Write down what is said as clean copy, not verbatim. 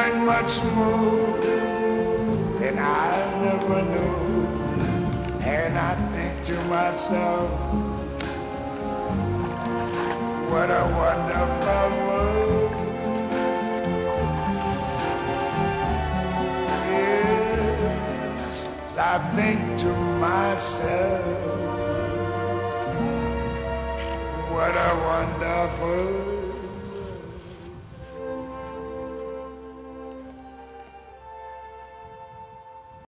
learn much more than I never knew. And I think to myself, what a wonderful world. Yes, I think to myself, what a wonderful